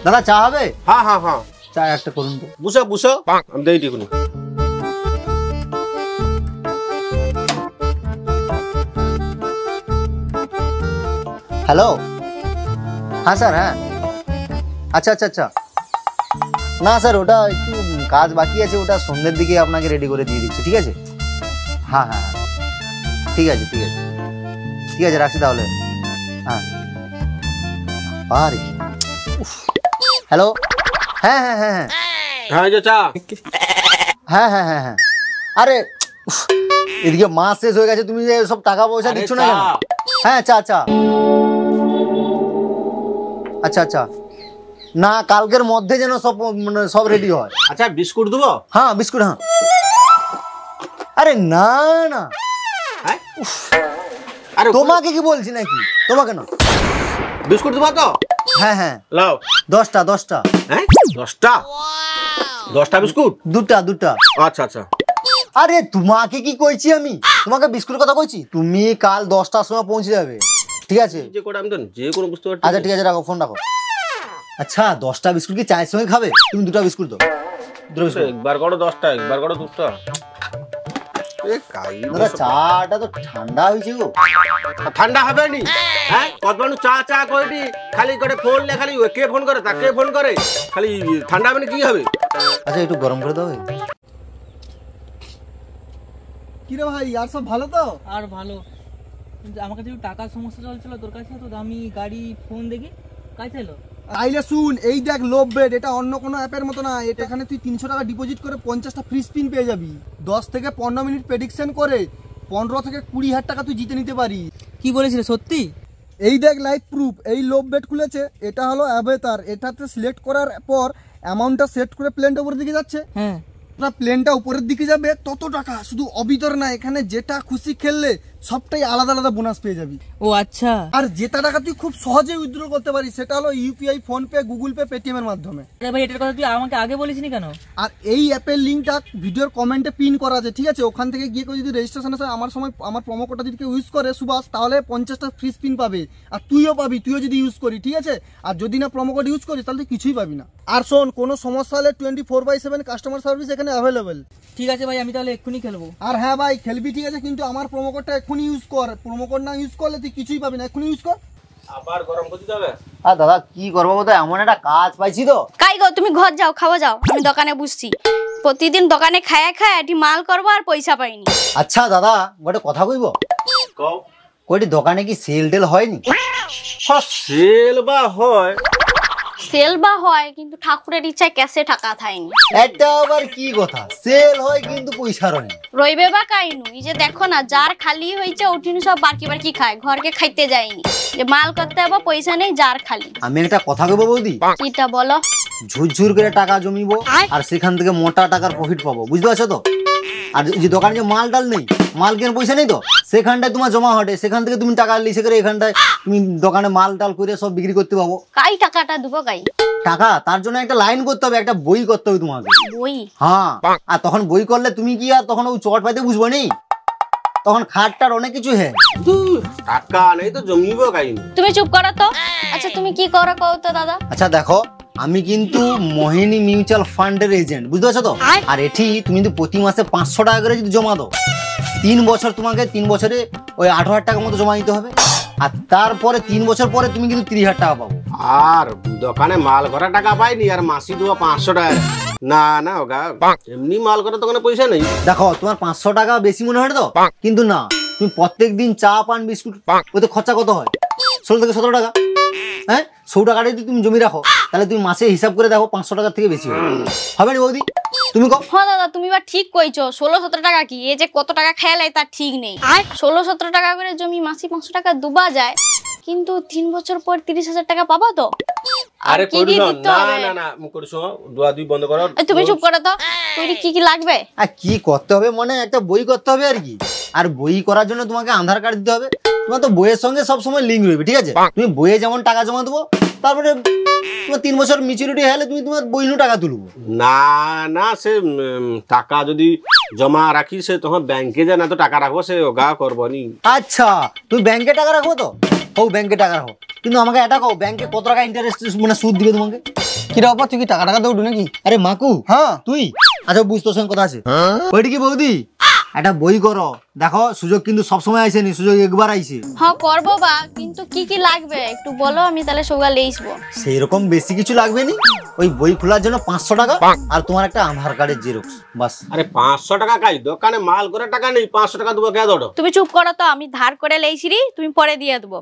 দাদা চা হবে? হ্যাঁ হ্যাঁ হ্যাঁ, চা একটা করুন তো। বুঝো বুঝো, আমি দেই টিকুনি। হ্যালো, হ্যাঁ স্যার, হ্যাঁ আচ্ছা আচ্ছা আচ্ছা, না স্যার ওটা একটু কাজ বাকি আছে, ওটা সন্ধ্যের দিকে আপনাকে রেডি করে দিয়ে দিচ্ছি, ঠিক আছে? হ্যাঁ হ্যাঁ হ্যাঁ, ঠিক আছে ঠিক আছে ঠিক আছে, রাখছি তাহলে। হ্যাঁ আরে হ্যালো, হ্যাঁ হ্যাঁ হ্যাঁ হ্যাঁ হ্যাঁ যে চা। হ্যাঁ হ্যাঁ হ্যাঁ হ্যাঁ, আরে এদিকে মাস শেষ হয়ে গেছে, তুমি যে সব টাকা পয়সা দিচ্ছ না কেন? হ্যাঁ চা চা, আচ্ছা আচ্ছা, না কালকের মধ্যে যেন সব মানে সব রেডি হয়। আচ্ছা বিস্কুট দেবো? হ্যাঁ বিস্কুট, হ্যাঁ। আরে না না, আরে তোমাকে কি বলছি নাকি? তোমাকে না, বিস্কুট দেবো তো? হ্যাঁ হ্যাঁ, লাও। 10টা 10টা। হ্যাঁ 10টা? 10টা বিস্কুট? দুটা দুটা। আচ্ছা আচ্ছা। আরে তোমাকে কি কইছি আমি? তোমাকে বিস্কুটের কথা কইছি? তুমি কাল 10টার সময় পৌঁছে যাবে, ঠিক আছে? যে কোটা আমি তো যে কোনো বুঝতে পারছি। আচ্ছা ঠিক আছে, রাখো ফোন রাখো। আচ্ছা 10টা বিস্কুট কি চায়ের সঙ্গে খাবে? তুমি দুটা বিস্কুট দাও, দুটো বিস্কুট। একবার করো 10টা, একবার করো 2টা। দাদা চাটা তো ঠান্ডা হয়েছে গো। ঠান্ডা হবে নি? হ্যাঁ কত মানুষ চা চা কইটি খালি করে ফোন লে, খালি কে ফোন করে তাকে ফোন করে, খালি ঠান্ডা হবে না কি হবে? আচ্ছা একটু গরম করে দাও। কি রে ভাই, আর সব ভালো তো? আর ভালো, কিন্তু আমার কাছে একটু টাকার সমস্যা চলছিল, তোর কাছে তো আমি গাড়ি ফোন দেখি কাছে এলো। আইলে শুন, এই দেখ লোভ বেড, এটা অন্য কোনো অ্যাপের মতো না। এটা এখানে তুই 300 টাকা ডিপোজিট করে 50টা ফ্রি স্পিন পেয়ে যাবি। 10 থেকে 15 মিনিট প্রেডিকশন করে 15 থেকে 20,000 টাকা তুই জিতে নিতে পারি। কি বলেছিল সত্যি? এই দেখ লাইভ প্রুফ, এই লোভ বেড খুলেছে, এটা হলো অ্যাভেতার। এটাতে সিলেক্ট করার পর অ্যামাউন্টটা সেট করে প্লেনটা উপরের দিকে যাচ্ছে। হ্যাঁ, প্লেনটা উপরের দিকে যাবে তত টাকা, শুধু অবিতর না, এখানে যেটা খুশি খেললে সবটাই আলাদা আলাদা বোনাস পেয়ে যাবি। ও আচ্ছা। আর যেটা টাকা তুই খুব সহজে উইথড্র করতে পারিস, সেটা হলো UPI, PhonePe, Google Pay, Paytm এর মাধ্যমে। আরে ভাই এটার কথা তুই আমাকে আগে বলিসনি কেন? আর এই অ্যাপের লিঙ্কটা ভিডিওর কমেন্টে পিন করা আছে, ঠিক আছে? ওখান থেকে গিয়ে কেউ যদি রেজিস্ট্রেশন আছে আমার প্রোমো কোডটা যদি কেউ ইউজ করে সুভাষ, তাহলে 50টা ফ্রি স্পিন পাবে। আর তুইও পাবি, তুইও যদি ইউজ করি, ঠিক আছে? আর যদি না প্রোমো কোড ইউজ করিস তাহলে তুই কিছুই পাবি না। আর শোন, কোনো সমস্যা হলে 24/7 কাস্টমার সার্ভিস এখানে অ্যাভেলেবেল। ঠিক আছে ভাই, আমি তাহলে এক্ষুনি খেলবো। আর হ্যাঁ ভাই খেলবি, ঠিক আছে? কিন্তু আমার প্রোমো কোডটা এক্ষুনি ইউজ কর। প্রোমো কোড না ইউজ করলে তুই কিছুই পাবি না, এক্ষুনি ইউজ কর। আবার গরম করতে যাবে? আর দাদা কি করবো বলতো, এমন একটা কাজ পাইছি তো। কাই গো, তুমি ঘর যাও, খাওয়া যাও, আমি দোকানে বুঝছি। প্রতিদিন দোকানে খায়া খায় এটি মাল করবো আর পয়সা পাইনি। আচ্ছা দাদা গোটে কথা কইব, কও। কইটি দোকানে কি সেল টেল হয়নি? সেল বা হয়, সেল বা হয়, কিন্তু ঠাকুরের ইচ্ছায় ক্যাশে টাকা থাইনি। এটা আবার কি কথা? সেল হয় কিন্তু পয়সা রয় না। রইবে বা কাইনু, এই যে দেখো না, যার খালি হয়েছে ওঠিনু সব বারকি বারকি খায়, ঘরকে খাইতে যায়নি। যে মাল করতে হবে পয়সা নেই, যার খালি। আমি একটা কথা কইব বৌদি, কিটা বলো? ঝুরঝুর করে টাকা জমিবো আর সেখান থেকে মোটা টাকার প্রফিট পাবো, বুঝতে পারছো তো? আর যে দোকানে যে মাল ডাল নেই, মাল কেনার পয়সা নেই তো, সেখানটায় তোমার জমা হটে, সেখান থেকে তুমি টাকা লিসে করে এখানটায় তুমি দোকানে মাল টাল করে সব বিক্রি করতে পাবো। কাই টাকাটা দেবো কাই? টাকা তার জন্য একটা লাইন করতে হবে, একটা বই করতে হবে তোমাকে। বই? হ্যাঁ, আর তখন বই করলে তুমি কি আর তখন ওই চট পাইতে বুঝবো নি, তখন খাটটার অনেক কিছু হ্যাঁ। টাকা নেই তো জমিবো কাইনি। তুমি চুপ করো তো। আচ্ছা তুমি কি করো কও তো দাদা? আচ্ছা দেখো, আমি কিন্তু মোহিনী মিউচুয়াল ফান্ডের এজেন্ট, বুঝতে পারছো তো? আর এটি তুমি যদি প্রতি মাসে 500 টাকা করে যদি জমা দাও, 3 বছর তোমাকে 3 বছরে ওই 18,000 টাকার মতো জমা দিতে হবে। আর তারপরে 3 বছর পরে তুমি কিন্তু 30,000 টাকা পাবো। আর দোকানে মাল করা টাকা পাইনি, আর মাসি দেবো 500 টাকা? না না ওগা, এমনি মাল করার দোকানে পয়সা নেই। দেখো তোমার 500 টাকা বেশি মনে হয় তো, কিন্তু না, তুমি প্রত্যেক দিন চা পান বিস্কুট, ওতে খরচা কত হয়? 16 থেকে 17 টাকা। হ্যাঁ 100 টাকাটা যদি তুমি জমি রাখো, তাহলে তুমি মাসে হিসাব করে দেখো 500 টাকার থেকে বেশি হবে না বৌদি? তুমি কও। হ্যাঁ দাদা, তুমি বা ঠিক কইছো। 16-17 টাকা কি, এই যে কত টাকা খেয়ালাই তার ঠিক নেই। 16-17 টাকা করে জমি মাসি 500 টাকা ডুবা যায়, কিন্তু 3 বছর পর 30,000 টাকা পাবা তো। আরে করি না না না, করি শোনো, দুয়া দুই বন্ধ করো। তুমি চুপ করো তো। তুই কি কি লাগবে? আর কি করতে হবে, মানে একটা বই করতে হবে আর কি। আর বই করার জন্য তোমাকে আধার কার্ড দিতে হবে। তোমার তো বইয়ের সঙ্গে সবসময় লিঙ্ক রইবে, ঠিক আছে? তুমি বইয়ে যেমন টাকা জমা দেবো, তারপরে তোমার 3 বছর ম্যাচুরিটি হলে তুমি তোমার বইনু টাকা তুলবো। না না, সে টাকা যদি জমা রাখি, সে তখন ব্যাংকে যায় না তো টাকা রাখবো, সে ওগা করবো নি। আচ্ছা তুমি ব্যাংকে টাকা রাখবো তো? ও ব্যাংকে টাকা রাখো, কিন্তু আমাকে এটা কও ব্যাংকে কত টাকা ইন্টারেস্ট মানে সুদ দিবে তোমাকে? কিরা বাবা তুই কি টাকা টাকা দৌড়ু নাকি? আরে মাকু হ্যাঁ তুই আচ্ছা বুঝ তোর সঙ্গে কথা আছে ওইটি কি বৌদি একটা বই করো দেখো সুযোগ কিন্তু সবসময় আইসেনি সুযোগ একবার আইছে হ্যাঁ করবো বা কিন্তু কি কি লাগবে একটু বলো আমি তাহলে সবগুলা লেইসবো সেই রকম বেশি কিছু লাগবে নি ওই বই খোলার জন্য 500 টাকা আর তোমার একটা আধার কার্ডের জেরক্স বাস আরে 500 টাকা কাই দোকানে মাল করে টাকা নেই 500 টাকা দেবো কে দড়ো তুমি চুপ করো তো আমি ধার করে লেইছিরি তুমি পরে দিয়ে দেবো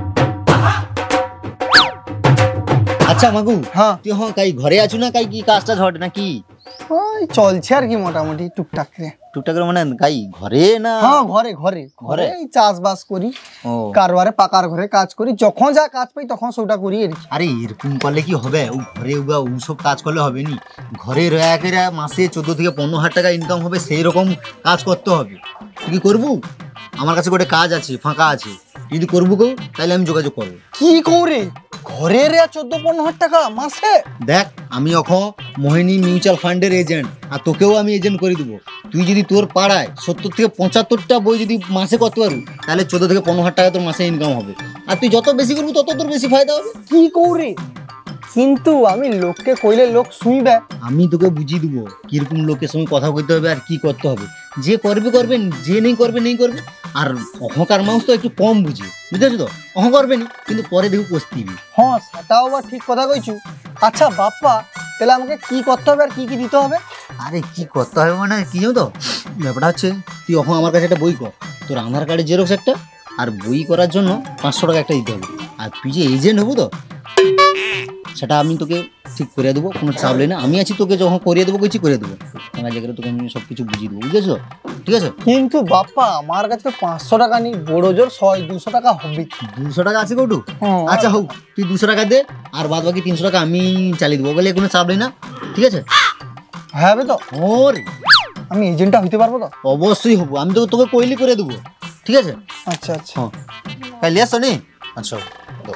আচ্ছা মাগু হ্যাঁ তুই হ্যাঁ কাই ঘরে আছো না কাই কি কাজটা ঝট নাকি ওই চলছে আর কি মোটামুটি টুকটাক করে টুকটাক করে মানে কাই ঘরে না হ্যাঁ ঘরে ঘরে ঘরে এই চাষবাস করি ও কারবারে পাকার ঘরে কাজ করি যখন যা কাজ পাই তখন সেটা করি আর কি আরে এরকম করলে কি হবে ও ঘরে উগা ও সব কাজ করলে হবে নি ঘরে রয়া করে মাসে 14 থেকে 15,000 টাকা ইনকাম হবে সেই রকম কাজ করতে হবে তুই কি করবো আমার কাছে একটা কাজ আছে ফাঁকা আছে যদি করবো কেউ তাহলে আমি যোগাযোগ করবো কি করে ঘরে রে 14-15,000 টাকা মাসে দেখ আমি এখন মোহিনী মিউচুয়াল ফান্ডের এজেন্ট আর তোকেও আমি এজেন্ট করে দিব তুই যদি তোর পাড়ায় 70 থেকে 75টা বই যদি মাসে করতে পারবি তাহলে 14 থেকে 15,000 টাকা তোর মাসে ইনকাম হবে আর তুই যত বেশি করবি তত তোর বেশি ফায়দা হবে কি করে কিন্তু আমি লোককে কইলে লোক শুনবে আমি তোকে বুঝিয়ে দেবো কিরকম লোকের সঙ্গে কথা বলতে হবে আর কি করতে হবে যে করবে করবে যে নেই করবে নেই করবে আর অহংকার মানুষ তো একটু কম বুঝে বুঝেছো তো অহংকার করবে নি কিন্তু পরে দেখো পস্তিবি হ্যাঁ সেটাও বা ঠিক কথা কইছু আচ্ছা বাপ্পা তাহলে আমাকে কি করতে হবে আর কি কি দিতে হবে আরে কি করতে হবে মানে কি জানো তো ব্যাপারটা হচ্ছে তুই এখন আমার কাছে একটা বই কর তোর আধার কার্ডের জেরক্স একটা আর বই করার জন্য 500 টাকা একটা দিতে হবে আর তুই যে এজেন্ট হবো তো সেটা আমি তোকে ঠিক করে দেবো কোনো চাপ নেই না আমি আছি তোকে যখন করিয়ে দেবো কিছু করে দেবো আমার জায়গায় তোকে আমি সব কিছু বুঝিয়ে দেবো বুঝেছো ঠিক আছে কিন্তু বাপ্পা আমার কাছে তো 500 টাকা নেই বড় জোর 100-200 টাকা হবে 200 টাকা আছে কৌটু হ্যাঁ। আচ্ছা হোক তুই 200 টাকা দে আর বাদ বাকি 300 টাকা আমি চালিয়ে দেবো বলে কোনো চাপ নেই না ঠিক আছে হ্যাঁ হবে তো ওরে আমি এজেন্টটা হইতে পারবো তো অবশ্যই হবো আমি তো তোকে কইলি করে দেবো ঠিক আছে আচ্ছা আচ্ছা হ্যাঁ কাল আসো নি আচ্ছা দাও।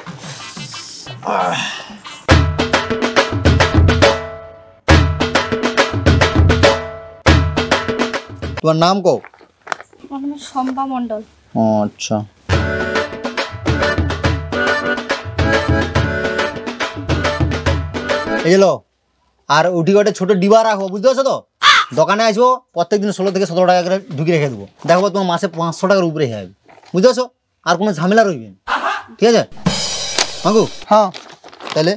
তোমার নাম কও আমার নাম শম্পা মণ্ডল আচ্ছা এই যে লো আর উঠি গটে ছোট ডিবা রাখো বুঝতে পারছো তো দোকানে আসবো প্রত্যেকদিন 16 থেকে 17 টাকা করে ঢুকি রেখে দেবো দেখবো তোমার মাসে 500 টাকার উপরে হয়ে যাবে বুঝতে পারছো আর কোনো ঝামেলা রইবে না ঠিক আছে মাগু হ্যাঁ তাহলে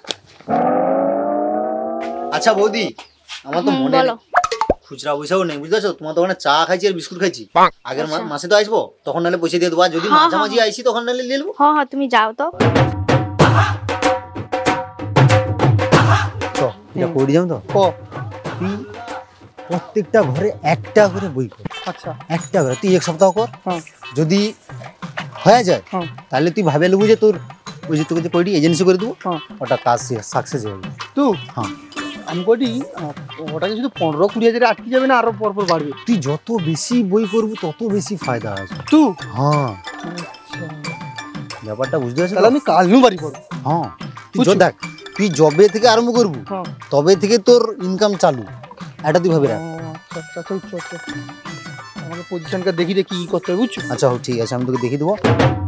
আচ্ছা বৌদি আমার তো মনে বলো। খুচরা পয়সাও নেই বুঝতে পারছো তোমার দোকানে চা খাইছি আর বিস্কুট খাইছি আগের মাসে তো আসবো তখন নাহলে পয়সা দিয়ে দেবো আর যদি হ্যাঁ, মাঝামাঝি আইসি তখন নাহলে নিয়ে নেবো হ্যাঁ হ্যাঁ তুমি যাও তো তো এটা করে যাও তো ও তুই প্রত্যেকটা ঘরে একটা করে বই কর আচ্ছা একটা করে তুই 1 সপ্তাহ কর হ্যাঁ যদি হয়ে যায় হ্যাঁ তাহলে তুই ভাবে নেবো যে তোর ওই যে তোকে যে কইটি এজেন্সি করে দেবো হ্যাঁ ওটা কাজ সাকসেস হয়ে যাবে তুই হ্যাঁ আমি কটি ওটাকে শুধু 15-20 হাজারে আটকে যাবে না আরো পরপর বাড়বে তুই যত বেশি বই করবি তত বেশি ফায়দা আছে তুই হ্যাঁ ব্যাপারটা বুঝতে পারছিস তাহলে আমি কাল নু বাড়ি পড়বো হ্যাঁ তুই বুঝছো? দেখ তুই জবে থেকে আরম্ভ করবি হ্যাঁ তবে থেকে তোর ইনকাম চালু এটা তুই ভাবি রাখ আচ্ছা আচ্ছা চল চল চল আমাকে পজিশনটা দেখি রে কি করতে হবে বুঝছো আচ্ছা হোক ঠিক আছে আমি তোকে দেখিয়ে দেবো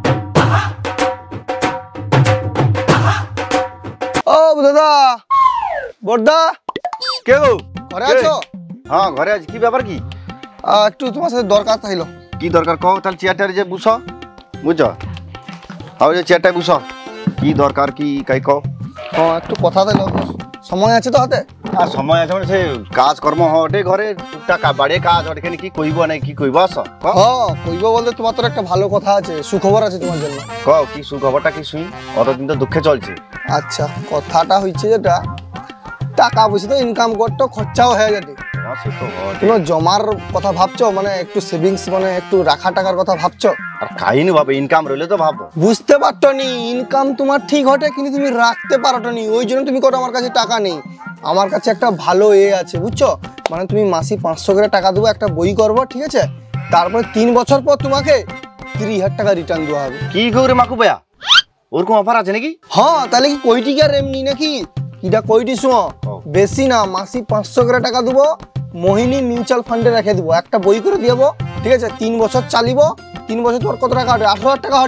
ও দাদা বড়দা কে গো ঘরে আছো হ্যাঁ ঘরে আছি কি ব্যাপার কি একটু তোমার সাথে দরকার থাইলো কি দরকার কও তাহলে চেয়ারটারে যে বুঝো বুঝছো হাও যে চেয়ারটায় বুঝো কি দরকার কি কাই কও হ্যাঁ একটু কথা দিলো সময় আছে তো হাতে আর সময় আছে মানে সে কাজকর্ম হটে ঘরে টুকটাক বাড়িয়ে কাজ হটে এখানে কি কইব না কি কইব আস হ্যাঁ কইব বলতে তোমার তো একটা ভালো কথা আছে সুখবর আছে তোমার জন্য কও কি সুখবরটা কি শুনি অতদিন তো দুঃখে চলছে আচ্ছা কথাটা হচ্ছে যেটা টাকা পয়সা তো ইনকাম করতো খরচাও হয়ে গেছে হ্যাঁ, সে তো বটে। কোনো জমার কথা ভাবছো মানে একটু সেভিংস মানে একটু রাখা টাকার কথা ভাবছো আর খাইনি ভাবে ইনকাম রইলে তো ভাবো বুঝতে পারতো নি ইনকাম তোমার ঠিক হটে কিন্তু তুমি রাখতে পারোটো নি ওই জন্য তুমি কোনো আমার কাছে টাকা নেই আমার কাছে একটা ভালো আছে বুঝছো মানে তুমি মাসে 500 করে টাকা দেবো একটা বই করবো ঠিক আছে তারপরে 3 বছর পর তোমাকে 30,000 টাকা রিটার্ন দেওয়া হবে কি গৌরে মাকু ভাইয়া ওরকম অফার আছে নাকি হ্যাঁ তাহলে কি কইটি কি আর এমনি নাকি কিটা কইটি শুনো বেশি না মাসে 500 করে টাকা দেবো মোহিনী মিউচুয়াল ফান্ডে রেখে দেবো একটা বই করে দেবো ঠিক আছে 3 বছর চালিব 3 বছর তোমার কত টাকা হবে 18,000 টাকা হবে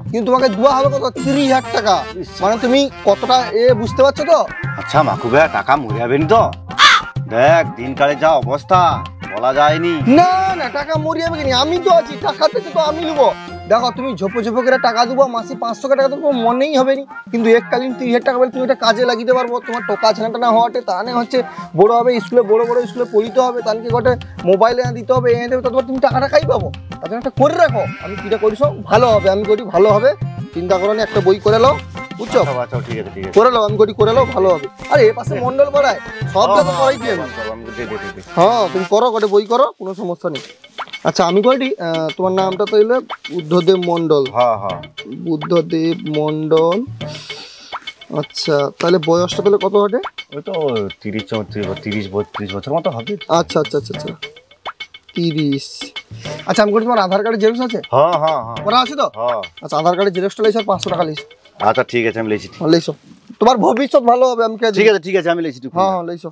কিন্তু তোমাকে দেওয়া হবে কত 30,000 টাকা। মানে তুমি কতটা বুঝতে পারছো তো? আচ্ছা মাকু ভাইয়া টাকা মরে যাবেনি তো? দেখ দিনকালে যা অবস্থা বলা যায়নি। না না টাকা মরে যাবে কিনা, আমি তো আছি, টাকা থেকে তো আমি নেবো। দেখো তুমি ঝোপো ঝোপো করে টাকা দেবো, মাসে 500 টাকা দেবো, মনেই হবে নি। কিন্তু এককালীন 30,000 টাকা বলে তুমি এটা কাজে লাগিতে পারবো। তোমার টোকা ছানাটা না হওয়াতে তা না হচ্ছে বড় হবে স্কুলে, বড় বড় স্কুলে পড়িতে হবে, তাদেরকে গোটে মোবাইলে দিতে হবে, এনে দেবে, তারপর তুমি টাকাটা খাই পাবো। তার জন্য একটা করে রাখো। আমি কিটা করিস ভালো হবে, আমি করি ভালো হবে, চিন্তা করো না। একটা বই করে নাও, বুঝছো? আচ্ছা ঠিক আছে করে নাও, আমি করি করে নাও, ভালো হবে। আরে এ পাশে মন্ডল পড়ায়, সব জায়গা করাই দিয়ে হ্যাঁ তুমি করো, গোটে বই করো, কোনো সমস্যা নেই। আচ্ছা আমি কয়টি তোমার নামটা তো এলো বুদ্ধদেব মন্ডল। হ্যাঁ বুদ্ধদেব মন্ডল। আচ্ছা তাহলে বয়সটা তাহলে কত হবে? ওই তো 30-32 বছর মতো হবে। আচ্ছা 30। আচ্ছা আমি করি তোমার আধার কার্ডের জেরক্স আছে? হ্যাঁ ওরা আছে তো? আচ্ছা আধার কার্ডের জেরক্সটা লাইছো, 500 টাকা লাইছো। আচ্ছা ঠিক আছে আমি লেছি। লাইছো, তোমার ভবিষ্যৎ ভালো হবে। আমি ঠিক আছে আমি লেছি। হ্যাঁ লাইছো।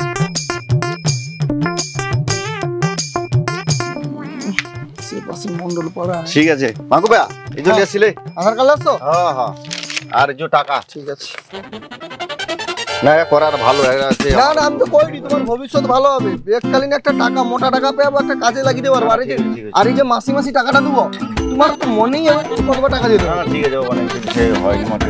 মন্ডল পড়া ঠিক আছে মাকু ভাইয়া এই জন্য আসছিলে আধার কার্ড লাগতো? হ্যাঁ আর যে টাকা ঠিক আছে। না করার ভালো আছে। না না আমি তো কইনি, তোমার ভবিষ্যৎ ভালো হবে। এককালীন একটা টাকা, মোটা টাকা পেয়ে একটা কাজে লাগিয়ে দেবো। আর এই যে মাসি মাসি টাকাটা দেবো, তোমার তো মনেই হবে কতবার টাকা দিয়ে দেবো। ঠিক আছে অনেক হয় মতে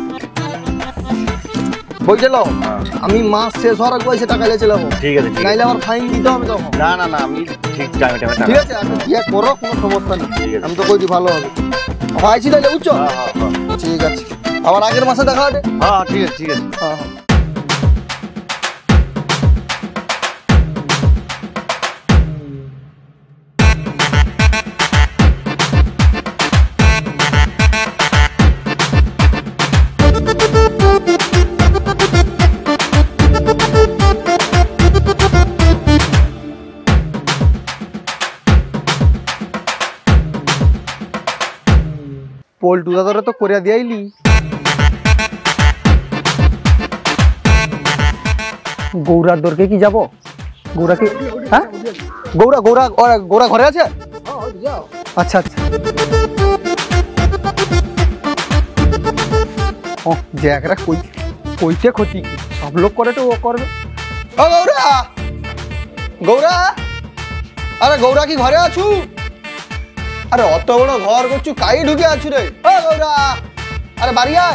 বইটা নাও, আমি মাস শেষ হওয়ার আগে এসে টাকা লেছে যাবো। ঠিক আছে নাইলে আবার ফাইন দিতে হবে তখন। না আমি ঠিক টাইমে ঠিক আছে আমি ইয়ে করো, কোনো সমস্যা নেই। আমি তো কইছি ভালো হবে। আইছি তাহলে, বুঝছো? ঠিক আছে, আবার আগের মাসে দেখা হবে। হ্যাঁ ঠিক আছে হ্যাঁ পল্টু দাদারা তো করে দিয়াইলি। গৌরার দরকে কি যাব? গৌরা কি? হ্যাঁ গৌরা ঘরে আছে? আচ্ছা ও জ্যাকরা কইতে ক্ষতি কি, সব লোক করে তো ও করবে। ও গৌরা আরে গৌরা কি ঘরে আছু? আরে অত বড় ঘর করছু, কাই ঢুকে আছু রে? ও গৌরা আরে বাড়ি আয়।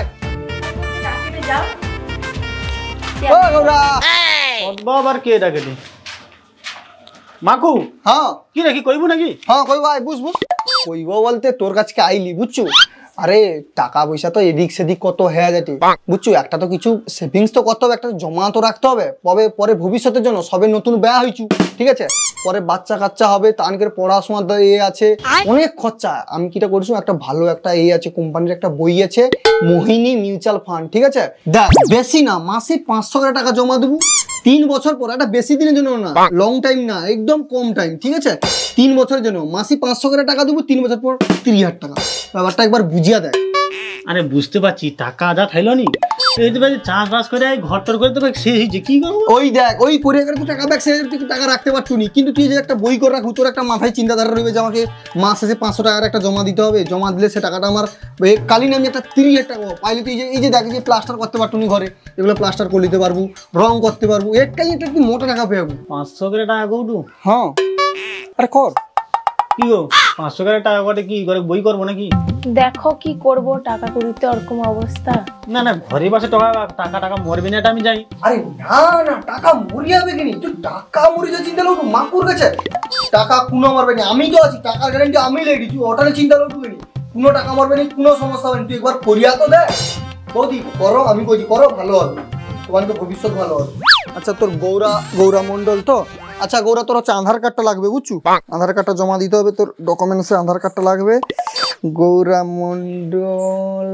ও গৌরা বাবার কে ডাকেনি মাকু? হ্যাঁ কি নাকি কইবো নাকি? হ্যাঁ কইব, আয় বুঝ কইব বলতে তোর কাছে আইলি, বুঝছো? আরে টাকা পয়সা তো এদিক সেদিক কত হয়ে যাচ্ছে, বুঝছো? একটা তো কিছু সেভিংস তো করতে হবে, একটা জমা তো রাখতে হবে, পরে ভবিষ্যতের জন্য। সবে নতুন ব্যয় হয়েছু, ঠিক আছে? পরে বাচ্চা কাচ্চা হবে, তানকে পড়াশোনার আছে, অনেক খরচা। আমি কিটা করছি, একটা ভালো একটা আছে, কোম্পানির একটা বই আছে, মোহিনী মিউচুয়াল ফান্ড, ঠিক আছে? দেখ বেশি না, মাসে 500 টাকা জমা দেবো 3 বছর পর। এটা বেশি দিনের জন্য না, লং টাইম না, একদম কম টাইম, ঠিক আছে? 3 বছরের জন্য মাসে 500 টাকা দেবো, 3 বছর পর 30,000 টাকা। ব্যাপারটা একবার বুঝিয়া দেয়। আরে বুঝতে পারছি, টাকা আদা থাইলো নি, চাষবাস করে ঘর টর করে দেবে, শেষ হয়েছে, কি করবো? ওই দেখ ওই পরিবারে তো টাকা ব্যাগ সে টাকা রাখতে পারছো নি, কিন্তু তুই যে একটা বই করে রাখু, তোর একটা মাথায় চিন্তাধারা রইবে যে আমাকে মাস শেষে 500 টাকার একটা জমা দিতে হবে। জমা দিলে সে টাকাটা আমার কালীন আমি একটা 30,000 টাকা পাইলে, তুই এই যে দেখ যে প্লাস্টার করতে পারতো নি ঘরে, এগুলো প্লাস্টার করে দিতে পারবো, রং করতে পারবো, একটাই একটা কি মোটা টাকা পেয়ে যাবো। 500 টাকা কৌটু? হ্যাঁ আরে কর কি গো, 500 টাকা করে কি করে বই করবো নাকি? দেখো কি করব, টাকা করিতে ওরকম অবস্থা। না ঘরে বসে টাকা মরবে না, এটা আমি জানি। আরে না টাকা মরি যাবে কিনি, তুই টাকা মরি যা চিন্তা করবো মাকুর কাছে। টাকা কোনো মারবে না, আমি তো আছি, টাকার গ্যারান্টি আমি লেগে, তুই ওটালে চিন্তা করবো কিনি, কোনো টাকা মারবে না, কোনো সমস্যা হবে না। তুই একবার করিয়া তো দেখ, বৌদি করো, আমি কইছি করো, ভালো হবে, তোমার তো ভবিষ্যৎ ভালো হবে। আচ্ছা তোর গৌরা মন্ডল তো? আচ্ছা গৌরা তোর হচ্ছে আধার কার্ডটা লাগবে, বুঝছো? আধার কার্ডটা জমা দিতে হবে, তোর ডকুমেন্টসে আধার কার্ডটা লাগবে। গৌরা মন্ডল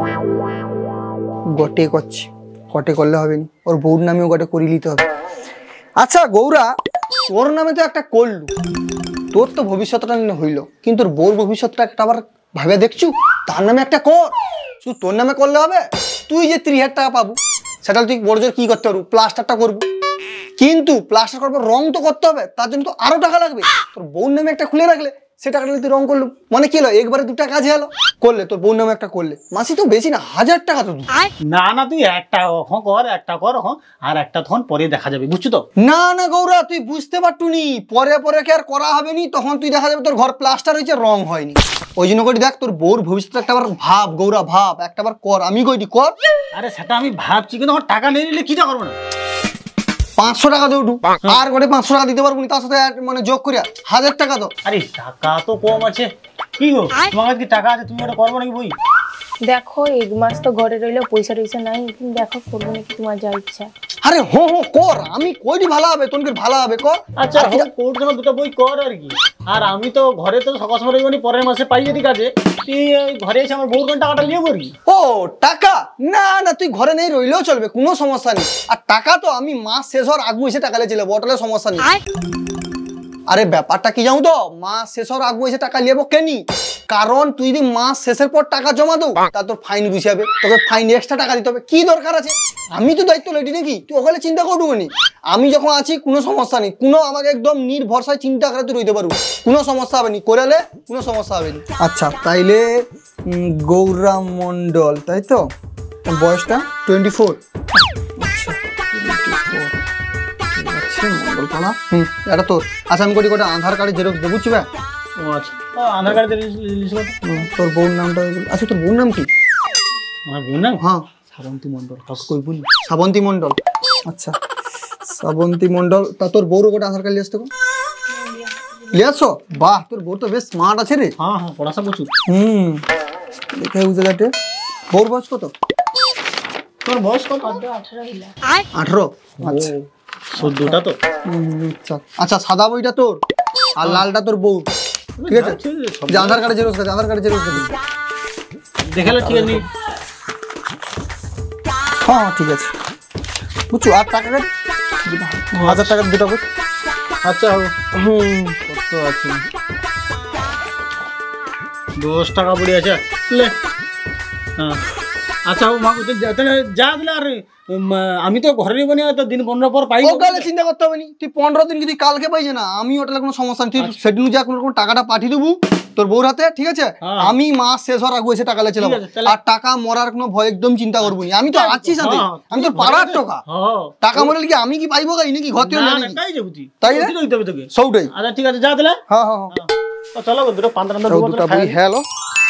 গটে করছে, গটে করলে হবে না, ওর বউর নামেও গটে করে নিতে হবে। আচ্ছা গৌরা তোর নামে তো একটা করলু, তোর তো ভবিষ্যৎটা হইলো, কিন্তু তোর বউর ভবিষ্যৎটা একটা আবার ভাবে দেখছু, তার নামে একটা কর। শুধু তোর নামে করলে হবে? তুই যে 30,000 টাকা পাবো, সেটা তুই বড় জোর কি করতে পারবো, প্লাস্টারটা করবো, কিন্তু প্লাস্টার করবো রং তো করতে হবে, তার জন্য তো আরো টাকা লাগবে। তোর বউর নামে একটা খুলে রাখলে সে টাকাটা তুই রং করলু, মানে কি হলো একবারে 2টা কাজ হলো, করলে তোর বোন নামে একটা করলে, মাসি তো বেশি না 1000 টাকা তো। না না তুই একটা কর, একটা কর আর একটা তখন পরে দেখা যাবে, বুঝছো তো? না না গৌরা তুই বুঝতে পারটুনি, পরে পরে কি আর করা হবে নি, তখন তুই দেখা যাবে তোর ঘর প্লাস্টার হয়েছে রং হয়নি। ওই জন্য করি দেখ তোর বউর ভবিষ্যৎ একটাবার ভাব গৌরা, ভাব একটাবার কর, আমি কইটি কর। আরে সেটা আমি ভাবছি, কিন্তু আমার টাকা নিয়ে নিলে কিটা করবো না? 500 টাকা দেবো আর করে 500 টাকা দিতে পারবো না, তার সাথে মানে যোগ করিয়া 1000 টাকা দাও। আরে টাকা তো কম আছে, কি গো তোমার কাছে কি টাকা আছে, তুমি ওটা করবো নাকি বই? দেখো 1 মাস তো ঘরে রইলো, পয়সা টয়সা নাই, তুমি দেখো করবো নাকি তোমার যা ইচ্ছা। আরে হো হো কর, আমি কইটি ভালো হবে, তোনকে ভালো হবে কর। আচ্ছা কোর্ট জন্য 2টা বই কর আর কি। আর আমি তো ঘরে তো সকাল সময় রইবনি, পরের মাসে পাই যদি কাজে, তুই ঘরে এসে আমার বউর কোন টাকাটা নিয়ে পড়বি? ও টাকা না না তুই ঘরে নেই রইলেও চলবে, কোনো সমস্যা নেই। আর টাকা তো আমি মাস শেষ হওয়ার আগে এসে টাকা লিয়ে চলে যাবো, ওটালে সমস্যা নেই। আরে ব্যাপারটা কি জানো তো, মাস শেষ হওয়ার আগে এসে টাকা লিয়ে যাবো কেনি, কারণ তুই যদি মাস শেষের পর টাকা জমা দাও তা তোর ফাইন বুঝাবে, তোকে ফাইন এক্সট্রা টাকা দিতে হবে, কি দরকার আছে? আমি তো দায়িত্ব লেটি নাকি, তুই ওখানে চিন্তা করবো নি, আমি যখন আছি কোনো সমস্যা নেই, কোনো আমাকে একদম নির্ভরসায় চিন্তা করে তুই রইতে পারবো, কোনো সমস্যা হবে নি, করালে কোনো সমস্যা হবে নি। আচ্ছা তাইলে গৌরা মন্ডল, তাই তো বয়সটা 24। এটা তোর। আচ্ছা আমি কোটি আধার কার্ডের জেরক্স দেবো, বুঝছি? ও আচ্ছা, আধার কার্ড তোর বউর নামটা, আচ্ছা তোর বউর নাম কি? আমার বউর নাম? হ্যাঁ শ্রাবন্তী মন্ডল। কই বলি শ্রাবন্তী মন্ডল। আচ্ছা শ্রাবন্তী মন্ডল, তা তোর বউর গোটা আধার কার্ড নিয়ে আসতে নিয়ে আসো। বাহ তোর বউ তো বেশ স্মার্ট আছে রে। হ্যাঁ হ্যাঁ পড়াশোনা প্রচুর। দেখে বুঝে যাতে। বউর বয়স কত? তোর বয়স কত? 18। আচ্ছা 14টা তো। আচ্ছা আচ্ছা সাদা বইটা তোর আর লালটা তোর বউ, ঠিক আছে? যে আধার কার্ডে জেরক্স আছে, আধার কার্ডে জেরক্স আছে দেখালে ঠিক আছে। হ্যাঁ ঠিক আছে বুঝছো। আর টাকা কাট 1000 টাকা 2টা বই। আচ্ছা কত আছে? 10 টাকা পড়ে আছে লে। হ্যাঁ আচ্ছা যা দিলে। আর আমি তো ঘরে বনি, তো দিন 15 পর পাই, ওকালে চিন্তা করতে হবে নি, তুই 15 দিন যদি কালকে পাইছে না, আমি ওটালে কোনো সমস্যা নেই, তুই সেদিন যা কোনো টাকাটা পাঠিয়ে দেবো তোর বউর হাতে, ঠিক আছে? আমি মাস শেষ হওয়ার আগে এসে টাকা লেছে, আর টাকা মরার কোনো ভয় একদম চিন্তা করবো নি, আমি তো আছি সাথে, আমি তোর পাড়ার টাকা, টাকা মরে কি আমি কি পাইবো গাই নাকি ঘর থেকে তাই সৌটাই। আচ্ছা ঠিক আছে যা দিলে। হ্যাঁ হ্যাঁ চলো 2টা বই হ্যালো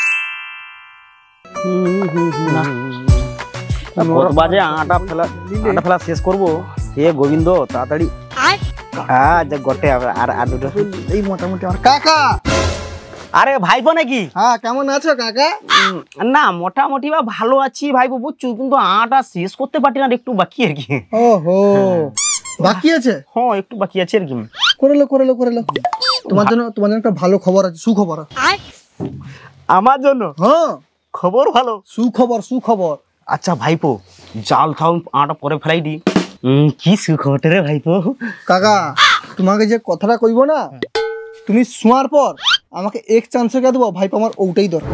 বাজে আটা ফেলা শেষ করবো, হে গোবিন্দ তাড়াতাড়ি। হ্যাঁ যা গটে আর 2টা এই মোটামুটি আমার কাকা। আরে ভাইপো নাকি? হ্যাঁ কেমন আছো কাকা? না মোটামুটি বা ভালো আছি ভাইপো, বুঝছো, কিন্তু আটা শেষ করতে পারছি না, একটু বাকি আর কি। ওহো বাকি আছে? হ্যাঁ একটু বাকি আছে আর কি। করে লো তোমার জন্য একটা ভালো খবর আছে, সুখবর। আমার জন্য? হ্যাঁ খবর ভালো, সুখবর। আচ্ছা ভাইপো জাল থাও আটা পরে ফেলাই দি। কি সুখবরটা রে ভাইপো? কাকা তোমাকে যে কথাটা কইবো না, তুমি শোয়ার পর আমাকে এক চান্সে কে দেবো ভাইপো, আমার ওটাই দরকার।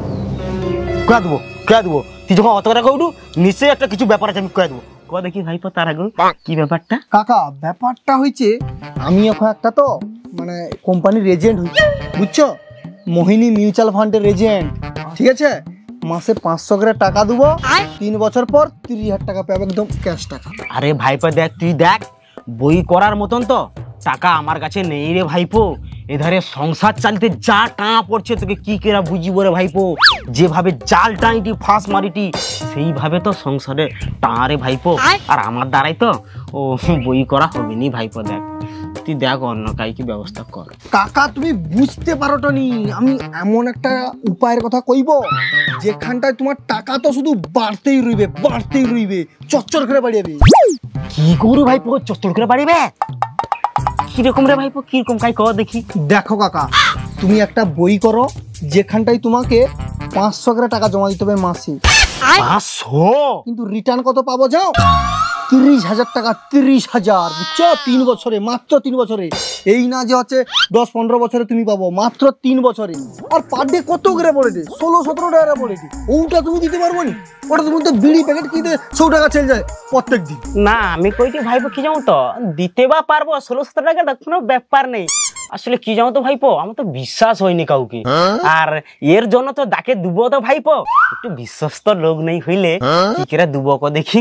কে দেবো তুই যখন অত কথা কইলু, নিশ্চয়ই একটা কিছু ব্যাপার আছে, আমি কে দেবো ক দেখি ভাইপো। তার আগে কি ব্যাপারটা? কাকা ব্যাপারটা হয়েছে, আমি এখন একটা তো মানে কোম্পানির এজেন্ট হয়েছি, বুঝছো? মোহিনী মিউচুয়াল ফান্ডের এজেন্ট, ঠিক আছে? মাসে 500 করে টাকা দেবো, 3 বছর পর 30,000 টাকা পাবে, একদম ক্যাশ টাকা। আরে ভাইপো দেখ, তুই দেখ বই করার মতন তো টাকা আমার কাছে নেই রে ভাইপো। এধারে সংসার চালিতে যা টাকা পড়ছে তোকে কি কেরা বুঝিব রে ভাইপো। যেভাবে জাল টাইটি ফাঁস মারিটি সেইভাবে তো সংসারে টাকা রে ভাইপো। আর আমার দ্বারাই তো ও বই করা হবে নি ভাইপো। দেখ তুই দেখ অন্য কাইকি ব্যবস্থা কর। কাকা তুমি বুঝতে পারো তো নি, আমি এমন একটা উপায়ের কথা কইব যেখানটায় তোমার টাকা তো শুধু বাড়তেই রইবে, চচ্চর করে বাড়িয়ে। কি করু ভাইপো চত্বর করে বাড়িবে? কিরকম রে ভাইপো, কিরকম কাই কর দেখি। দেখো কাকা তুমি একটা বই করো যেখানটায় তোমাকে 500 করে টাকা জমা দিতে হবে মাসে। 500? কিন্তু রিটার্ন কত পাবো যাও? 30,000 টাকা। 30,000 বুঝছো? 3 বছরে, মাত্র 3 বছরে। এই না যে হচ্ছে 10-15 বছরে তুমি পাবো, মাত্র 3 বছরে। আর পার ডে কত করে পড়ে দে? 16-17 টাকা পড়ে দে। ওটা তুমি দিতে পারবো নি? ওটা তুমি তো বিড়ি প্যাকেট কিনতে 100 টাকা চলে যায় প্রত্যেক দিন। না আমি কইটি ভাইপো কি জানো তো, দিতে বা পারবো 16-17 টাকা, কোনো ব্যাপার নেই। আসলে কি জানো তো ভাইপো, আমার তো বিশ্বাস হয়নি কাউকে, আর এর জন্য তো ডাকে দুবো তো ভাইপো, একটু বিশ্বস্ত লোক নেই হইলে কি করে দুবো কো দেখি।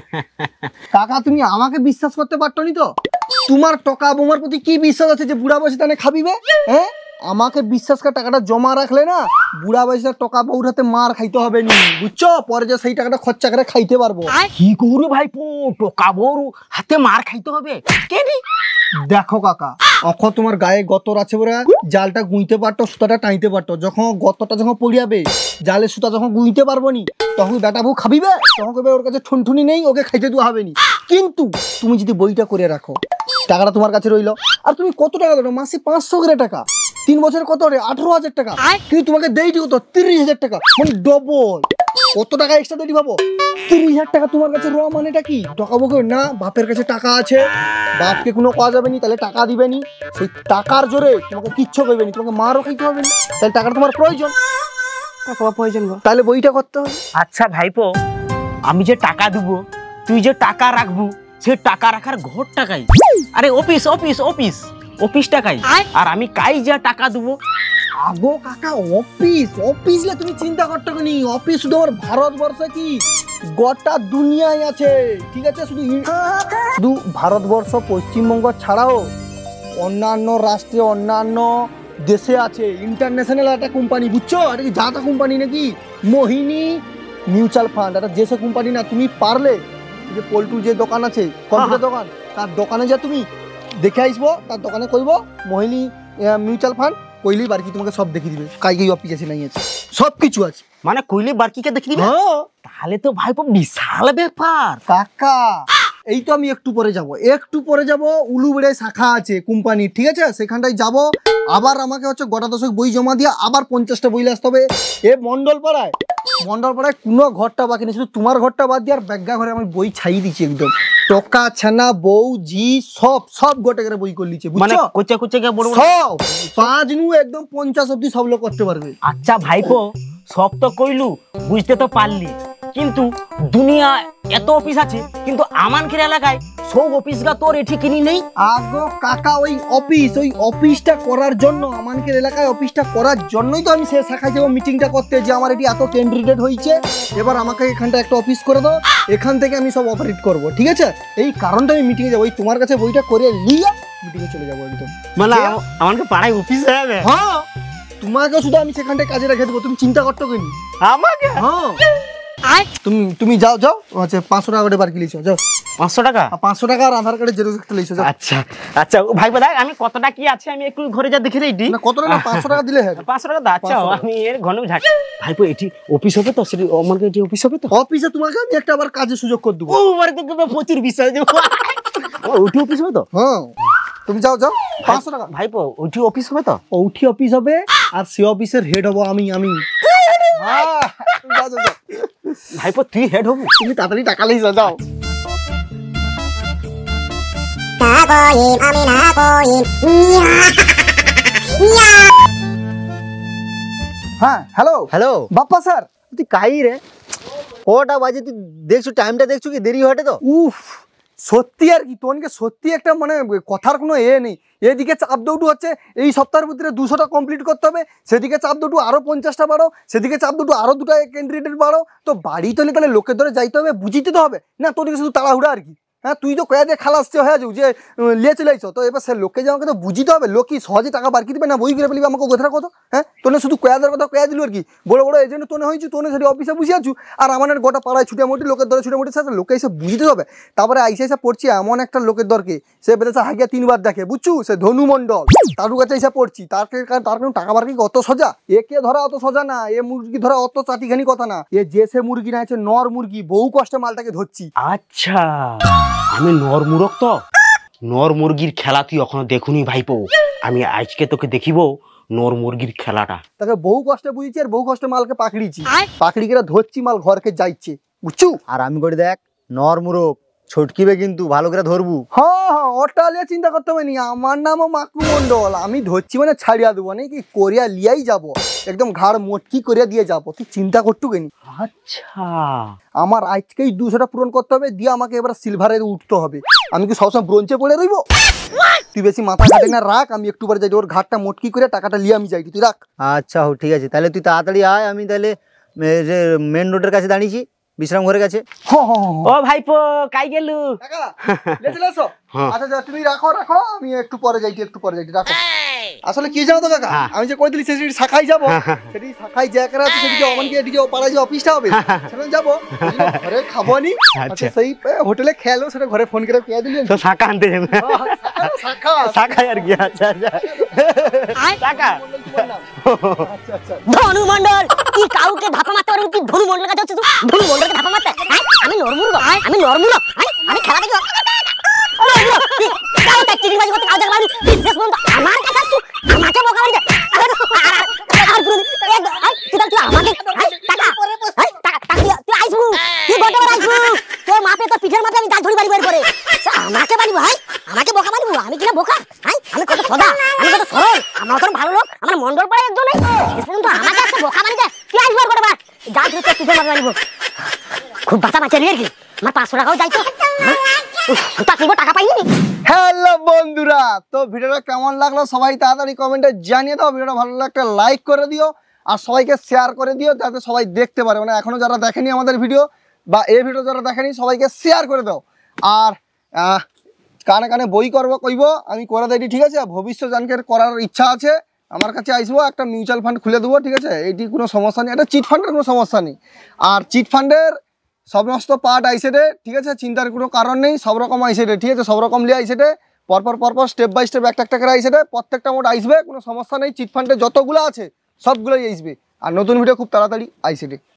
কাকা তুমি আমাকে বিশ্বাস করতে পারতো নি তো? তোমার টাকা বোমার প্রতি কি বিশ্বাস আছে যে বুড়া বয়সে তানে খাবিবে? হ্যাঁ, আমাকে বিশ্বাস করে টাকাটা জমা রাখলে না, বুড়া বয়সে টাকা বউর হাতে মার খাইতে হবে নি, বুঝছো? পরে যে সেই টাকাটা খরচা করে খাইতে পারবো। কি করু ভাইপো, টোকা বড় হাতে মার খাইতে হবে কেনি? দেখো কাকা, অখন তোমার গায়ে গতর আছে বলে জালটা গুঁইতে পারতো, সুতাটা টাইতে পারতো। যখন গতটা যখন পড়িয়াবে, জালে সুতা যখন গুঁইতে পারবো নি, তখন বেটা বউ খাবিবে, তখন কবে ওর কাছে ঠুনঠুনি নেই, ওকে খাইতে দেওয়া হবে নি। কিন্তু তুমি যদি বইটা করে রাখো, টাকাটা তোমার কাছে রইলো, আর তুমি কত টাকা দেবো? মাসে 500 করে টাকা, 3 বছর কত রে? 18,000 টাকা। কিন্তু তোমাকে দেই কত? 30,000 টাকা, মানে ডবল। কত টাকা এক্সট্রা দেই ভাবো? 30,000 টাকা তোমার কাছে র, মানেটা কি? টাকা বউকে না, বাপের কাছে টাকা আছে, বাপকে কোনো কাজ যাবে নি, তাহলে টাকা দিবে নি, সেই টাকার জোরে তোমাকে কিচ্ছু করবে নি, তোমাকে মারও খাইতে হবে নি, তাহলে টাকাটা তোমার প্রয়োজন, টাকা প্রয়োজন গো। তাহলে বইটা করতে হবে। আচ্ছা ভাইপো, আমি যে টাকা দেবো, তুই যে টাকা রাখবো, সে টাকা রাখার ঘর টাকাই, আরে অফিস অফিস অফিস অফিস টাকাই, আর আমি কাই যা টাকা দেবো। আগো কাকা, অফিস অফিস তুমি চিন্তা করতে নি, অফিস শুধু আমার ভারতবর্ষে কি, গোটা দুনিয়ায় আছে, ঠিক আছে? শুধু ভারতবর্ষ পশ্চিমবঙ্গ ছাড়াও অন্যান্য রাষ্ট্রে, অন্যান্য দেশে আছে। ইন্টারন্যাশনাল একটা কোম্পানি, বুঝছো? এটা কি জাতা কোম্পানি নাকি? মোহিনী মিউচুয়াল ফান্ড, এটা যে কোম্পানি না। তুমি পারলে যে পল্টুর যে দোকান আছে, কম্পিউটার দোকান, তার দোকানে যা তুমি দেখে আসবো, তার দোকানে কইবো মোহিনী মিউচুয়াল ফান্ড, কইলেই বারকি তোমাকে সব দেখিয়ে দিবে, কাই অফিস আছে নাই আছে, সব কিছু আছে। মানে কইলে বারকিকে দেখিয়ে দিবে? তাহলে তো ভাইপো বিশাল ব্যাপার। কাকা এই তো আমি একটু পরে যাব, উলুবেড়ায় শাখা আছে কোম্পানি, ঠিক আছে? সেখানটায় যাব, আবার আমাকে হচ্ছে গোটা 10 বই জমা দিয়ে আবার 50টা বই আসতে হবে। এ মন্ডলপাড়ায় কোনো ঘরটা বাকি নেই, শুধু তোমার ঘরটা বাদ দিয়ে আর ব্যাগা ঘরে আমি বই ছাই দিচ্ছি একদম। টকা ছানা বউ জি সব গোটা করে বই করে লিছে, মানে বুঝছো? কোচা কোচা কে বড় সব 5 নু একদম 50 অবধি সব লোক করতে পারবে। আচ্ছা ভাইপো, সব তো কইলু, বুঝতে তো পারলি, কিন্তু দুনিয়া এত অফিস আছে, কিন্তু আমানকের এলাকায় সব অফিসগা তোর এটি কিনি নেই। আগো কাকা, ওই অফিসটা করার জন্য, আমানকের এলাকায় অফিসটা করার জন্যই তো আমি সে শাখায় যাবো মিটিংটা করতে, যে আমার এটি এত ক্যান্ডিডেট হয়েছে, এবার আমাকে এখানটা একটা অফিস করে দাও, এখান থেকে আমি সব অপারেট করব, ঠিক আছে? এই কারণটা আমি মিটিংয়ে যাবো, ওই তোমার কাছে বইটা করে নিয়ে মিটিংয়ে চলে যাবো একদম। মানে আমাকে পাড়ায় অফিস হবে? হ্যাঁ, তোমাকে শুধু আমি সেখানটায় কাজে রেখে দেবো, তুমি চিন্তা করতে কেন? আমাকে? হ্যাঁ, তুমি যাও আচ্ছা 500 টাকা করে বার কি লিছো, যাও। 500 টাকা? 500 টাকা আর আধার কার্ডের জেরক্স একটা লিছো, যাও। আচ্ছা আচ্ছা ভাইপো, দেখ আমি কতটা কি আছে, আমি একটু ঘরে যা দেখে দেই। না, কত টাকা? 500 টাকা দিলে হবে। 500 টাকা দাও। আচ্ছা, আমি এর ঘনে ঝাক। ভাইপো এটি অফিস হবে তো? সেটি আমাকে এটি অফিস হবে তো? অফিসে তোমাকে আমি একটা আবার কাজের সুযোগ করে দেবো। ও মানে তো প্রচুর বিষয় দেবো। ওটি অফিস হবে তো? হ্যাঁ, তুমি যাও 500 টাকা। ভাইপো ওটি অফিস হবে তো? ওটি অফিস হবে, আর সে অফিসের হেড হবো আমি। হ্যাঁ, যাও। ভাইপো তুই হেড হবি? তুমি তাড়াতাড়ি টাকা লিয়ে যাও। হ্যাঁ, হ্যালো বাপ্পা স্যার, তুই কাই রে? কটা বাজে তুই দেখছো? টাইমটা দেখছো কি দেরি হটে তো? উফ, সত্যি আর কি তোনকে সত্যি একটা মানে কথার কোনো নেই। এদিকে চাপ দৌড়ু হচ্ছে, এই সপ্তাহের ভিতরে 200টা কমপ্লিট করতে হবে, সেদিকে চাপ দৌড়ু আরো 50টা বাড়ো, সেদিকে চাপ দৌড়ু আরো 2টা ক্যান্ডিডেট বাড়ো, তো বাড়ি তোলে তাহলে লোকের ধরে যাইতে হবে, বুঝিতে তো হবে না? তোদিকে শুধু তাড়াহুড়া আর কি। হ্যাঁ, তুই তো কয়া দিয়ে খালাসছে হয়ে যাও যে লিয়ে চলে আইছো, তো এবার সে লোককে যে আমাকে তো বুঝিতে হবে, লোক কি সহজে টাকা বারকি দিবে না? বই করে ফেলিবে আমাকে কথাটা কত? হ্যাঁ, তোনে শুধু কয়াদের কথা কয়া দিল আর কি, বড় এজেন্ট তোনে হয়েছি, তোনে সেটি অফিসে বসে আছু, আর আমার গোটা পাড়ায় ছুটামুটি লোকের ধরে ছুটামুটি সাথে লোকে এসে বুঝতে হবে। তারপরে আইসা পড়ছি এমন একটা লোকের দরকে, সে বেড়েছে হাগিয়া 3 বার দেখে, বুঝছু? সে ধনু মন্ডল, তার কাছে এসে পড়ছি, তার কারণ টাকা বারকি অত সোজা, একে ধরা অত সোজা না, এ মুরগি ধরা অত চাটিখানি কথা না। এ যে সে মুরগি না আছে নর মুরগি, বহু কষ্টে মালটাকে ধরছি। আচ্ছা, আমি নর মুরগ তো? নর মুরগির খেলা তুই এখনো দেখুনি ভাইপো, আমি আজকে তোকে দেখিব নর মুরগির খেলাটা। তাকে বহু কষ্টে বুঝিছি, আর বহু কষ্টে মালকে পাকড়িছি, পাকড়িকে ধরছি, মাল ঘরকে যাইছে, বুঝছু? আর আমি করে দেখ, নর মুরগ ছটকিবে কিন্তু ভালো করে ধরবু। হ্যাঁ, ওটা লিয়ে চিন্তা করতে হবে নি, আমার নামও মাকু মন্ডল, আমি ধরছি মানে ছাড়িয়া দেবো, নাকি করিয়া লিয়াই যাব, একদম ঘাড় মোটকি করিয়া দিয়ে যাবো, তুই চিন্তা করতু কেনি? আচ্ছা, আমার আজকেই 200টা পূরণ করতে হবে, দিয়ে আমাকে এবার সিলভারে উঠতে হবে। আমি কি সবসময় ব্রোঞ্জে পড়ে রইব? তুই বেশি মাথা ঘাটে না রাখ, আমি একটু পরে যাই ওর ঘাটটা মোটকি করে টাকাটা নিয়ে আমি যাই, তুই রাখ। আচ্ছা হো ঠিক আছে, তাহলে তুই তাড়াতাড়ি আয়, আমি তাহলে যে মেন রোডের কাছে দাঁড়িয়েছি বিশ্রাম ঘরের কাছে। ও ভাইপো কাই গেলু? কাকা লে চলে এসো। আচ্ছা আচ্ছা তুমি রাখো রাখো, আমি একটু পরে যাইছি, একটু পরে যাইছি, রাখো। আসলে কি জানো তো কাকা, আমি যে কই দিলি সেটি শাখায় যাবো, সেটি শাখায় জায়গা আছে, সেদিকে অমনকে এদিকে পাড়ায় যে অফিসটা হবে সেখানে যাবো, ঘরে খাবো নি। আচ্ছা সেই হোটেলে খেলো, সেটা ঘরে ফোন করে পেয়ে দিলি তো শাখা আনতে যাবে, শাখা শাখা আর কি। আচ্ছা আচ্ছা শাখা। আচ্ছা আচ্ছা ধনু মন্ডল, তুই কাউকে ধাপা মারতে পারবি? তুই ধনু মন্ডলের কাছে হচ্ছে, তুই ধনু মন্ডলকে ধাপা মারতে? আমি নরমুরগ, আমি নরমুরগ, আমি খেলা দেখি আমার কাছে আসছো, আমাকে বোকা মারি পিঠের মাপে আমি দাঁত ধরি বাড়ি বাড়ি করে আমাকে বাড়িব। ভাই আমাকে বোকা মারিব? আমি কিনা বোকা? আমি কত সদা, আমি কত সরল, আমার মতন ভালো লোক আমার মন্ডল পাড়ায় একজন নেই, শেষ পর্যন্ত আমাকে একটা বোকা মারি যায়। কি আসবো করে বা যা ধরে তোর পিঠের মাপে মারিব। খুব বাঁচা বাঁচা নিয়ে আর কি, আমার 500 টাকাও যাইতো, টাকা পাইনি। হ্যালো বন্ধুরা, তো ভিডিওটা কেমন লাগলো সবাই তাড়াতাড়ি কমেন্টে জানিয়ে দাও। ভিডিওটা ভালো লাগলে একটা লাইক করে দিও আর সবাইকে শেয়ার করে দিও, যাতে সবাই দেখতে পারে। মানে এখনো যারা দেখেনি আমাদের ভিডিও বা এই ভিডিও যারা দেখেনি সবাইকে শেয়ার করে দাও। আর কানে কানে বই করবো কইব আমি করে দিই, ঠিক আছে? ভবিষ্যৎ জানকার করার ইচ্ছা আছে, আমার কাছে আসবো, একটা মিউচুয়াল ফান্ড খুলে দেবো, ঠিক আছে? এইটি কোনো সমস্যা নেই, এটা চিট ফান্ডের কোনো সমস্যা নেই। আর চিট ফান্ডের সমস্ত পার্ট আইসেটে, ঠিক আছে? চিন্তার কোনো কারণ নেই, সব রকম আইসেটে, ঠিক আছে? সব রকম লিয়ে আইসেটে পরপর স্টেপ বাই স্টেপ একটা একটা করে আইসেটে, প্রত্যেকটা মোট আইসবে, কোনো সমস্যা নেই। চিট ফান্ডে যতগুলো আছে সবগুলোই আইসবে। আর নতুন ভিডিও খুব তাড়াতাড়ি আইসেটে।